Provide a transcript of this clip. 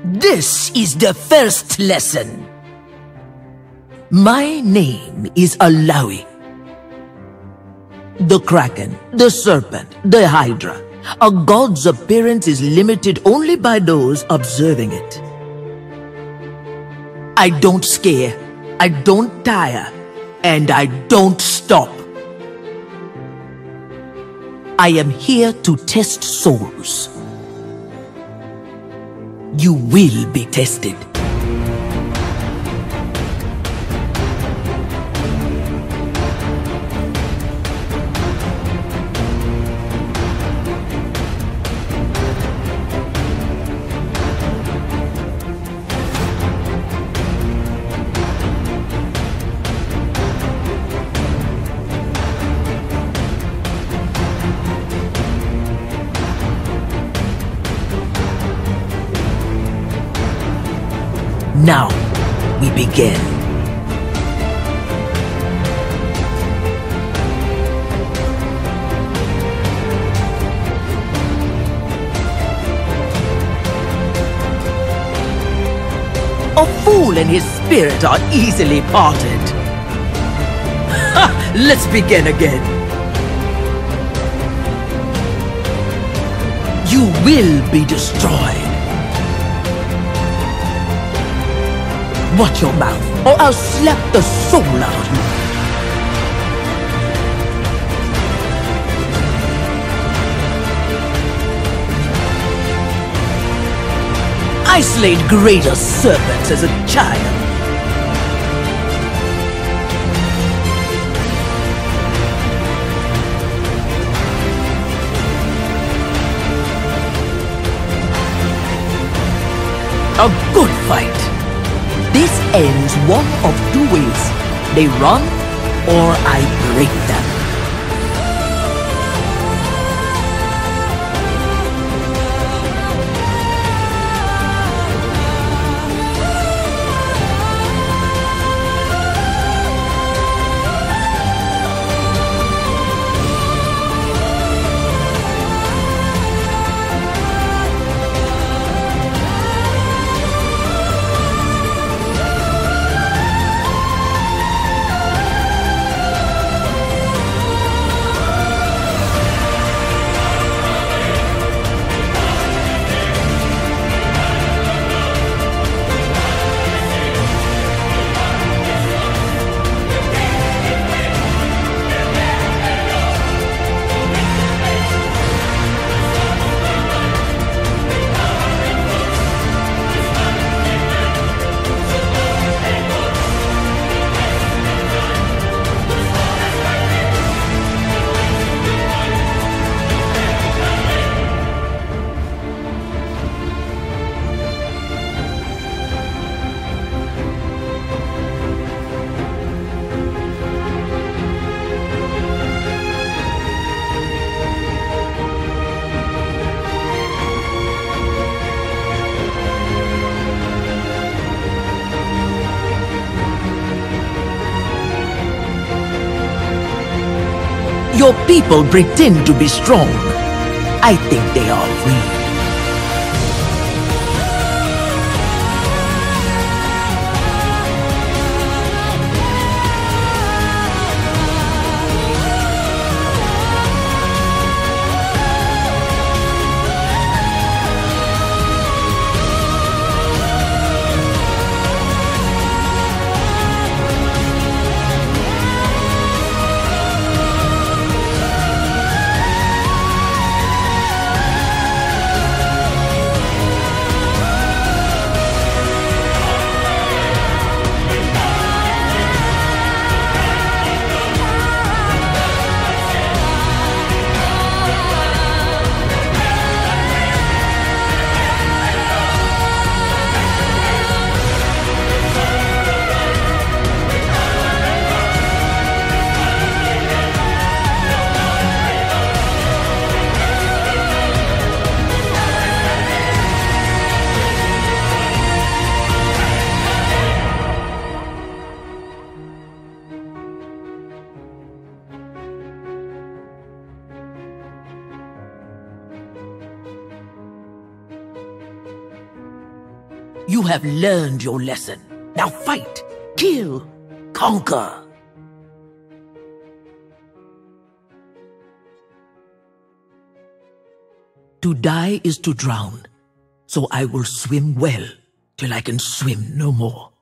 This is the first lesson. My name is Illaoi. The Kraken, the Serpent, the Hydra. A god's appearance is limited only by those observing it. I don't scare, I don't tire, and I don't stop. I am here to test souls. You will be tested. Now, we begin. A fool and his spirit are easily parted. Ha! Let's begin again. You will be destroyed. Watch your mouth, or I'll slap the soul out of you. I slayed greater serpents as a child. A good fight. This ends one of two ways. They run, or I break them. Your people pretend to be strong. I think they are weak. You have learned your lesson. Now fight, kill, conquer. To die is to drown, so I will swim well till I can swim no more.